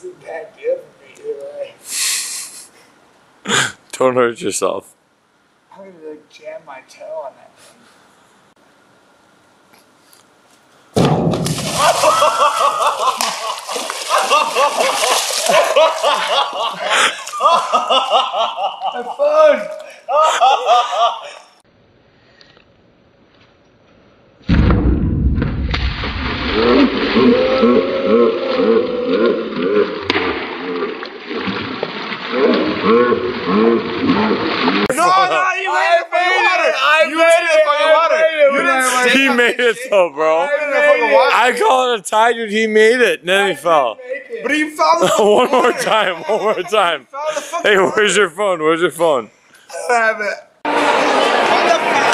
It's a bad deal for me today. Don't hurt yourself. I'm gonna like jam my toe on that thing. My phone! He made it though, bro. I call it a tie, dude. He made it, and then he fell. But he found the One more time. One more time. Hey, where's your phone? Where's your phone? I have it.